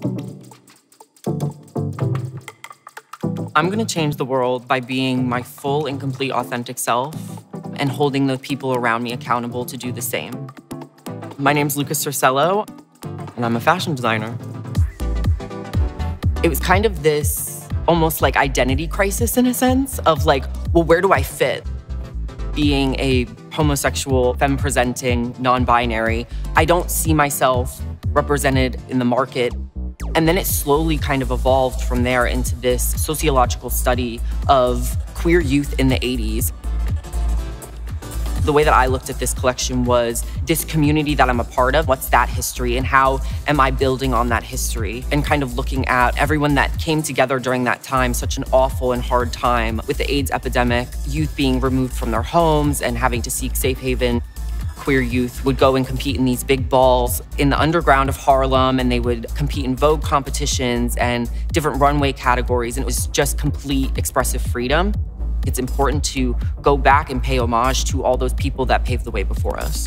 I'm gonna change the world by being my full and complete authentic self and holding the people around me accountable to do the same. My name's Circello, and I'm a fashion designer. It was kind of this almost like identity crisis in a sense of like, well, where do I fit? Being a homosexual, femme-presenting, non-binary, I don't see myself represented in the market. And then it slowly kind of evolved from there into this sociological study of queer youth in the 80s. The way that I looked at this collection was this community that I'm a part of, what's that history and how am I building on that history? And kind of looking at everyone that came together during that time, such an awful and hard time with the AIDS epidemic, youth being removed from their homes and having to seek safe haven. Queer youth would go and compete in these big balls in the underground of Harlem, and they would compete in Vogue competitions and different runway categories, and it was just complete expressive freedom. It's important to go back and pay homage to all those people that paved the way before us.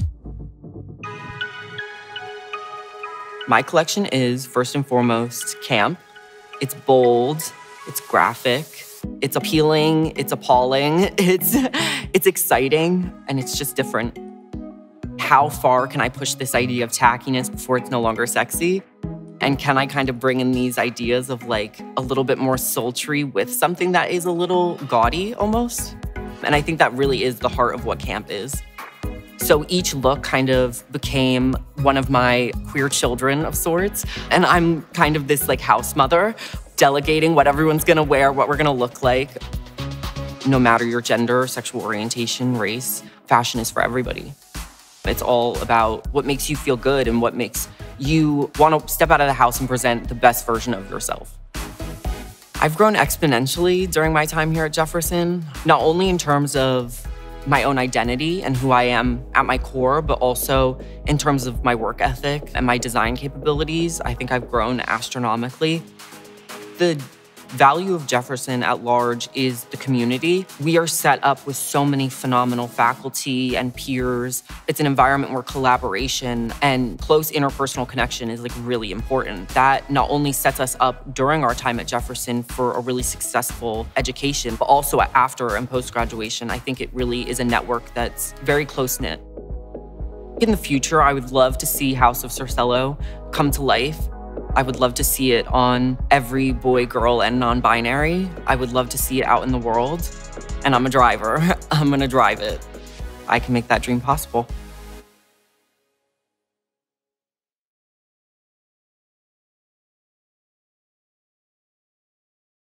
My collection is, first and foremost, camp. It's bold, it's graphic, it's appealing, it's appalling, it's exciting, and it's just different. How far can I push this idea of tackiness before it's no longer sexy? And can I kind of bring in these ideas of like a little bit more sultry with something that is a little gaudy almost? And I think that really is the heart of what camp is. So each look kind of became one of my queer children of sorts. And I'm kind of this like house mother, delegating what everyone's gonna wear, what we're gonna look like. No matter your gender, sexual orientation, race, fashion is for everybody. It's all about what makes you feel good and what makes you want to step out of the house and present the best version of yourself. I've grown exponentially during my time here at Jefferson, not only in terms of my own identity and who I am at my core, but also in terms of my work ethic and my design capabilities. I think I've grown astronomically. The value of Jefferson at large is the community. We are set up with so many phenomenal faculty and peers. It's an environment where collaboration and close interpersonal connection is like really important. That not only sets us up during our time at Jefferson for a really successful education, but also after and post-graduation. I think it really is a network that's very close-knit. In the future, I would love to see Haus of Circello come to life. I would love to see it on every boy, girl, and non-binary. I would love to see it out in the world. And I'm a driver. I'm gonna drive it. I can make that dream possible.